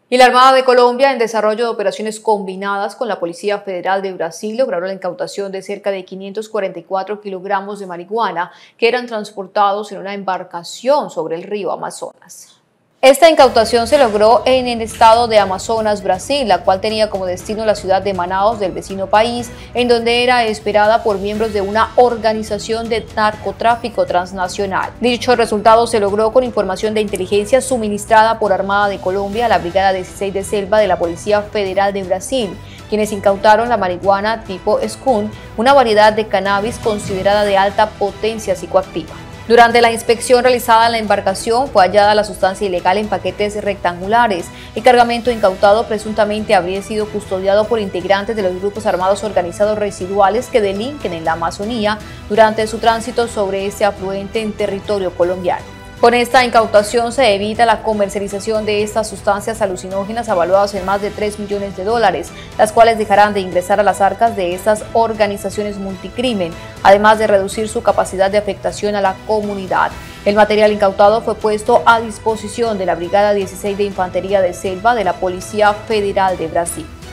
Y la Armada de Colombia, en desarrollo de operaciones combinadas con la Policía Federal de Brasil, lograron la incautación de cerca de 544 kilogramos de marihuana que eran transportados en una embarcación sobre el río Amazonas. Esta incautación se logró en el estado de Amazonas, Brasil, la cual tenía como destino la ciudad de Manaus del vecino país, en donde era esperada por miembros de una organización de narcotráfico transnacional. Dicho resultado se logró con información de inteligencia suministrada por Armada de Colombia a la Brigada 16 de Selva de la Policía Federal de Brasil, quienes incautaron la marihuana tipo skunk, una variedad de cannabis considerada de alta potencia psicoactiva. Durante la inspección realizada en la embarcación fue hallada la sustancia ilegal en paquetes rectangulares. El cargamento incautado presuntamente habría sido custodiado por integrantes de los grupos armados organizados residuales que delinquen en la Amazonía durante su tránsito sobre este afluente en territorio colombiano. Con esta incautación se evita la comercialización de estas sustancias alucinógenas evaluadas en más de $3 millones, las cuales dejarán de ingresar a las arcas de estas organizaciones multicrimen, además de reducir su capacidad de afectación a la comunidad. El material incautado fue puesto a disposición de la Brigada 16 de Infantería de Selva de la Policía Federal de Brasil.